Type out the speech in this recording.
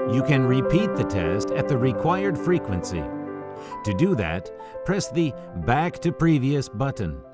You can repeat the test at the required frequency. To do that, press the Back to Previous button.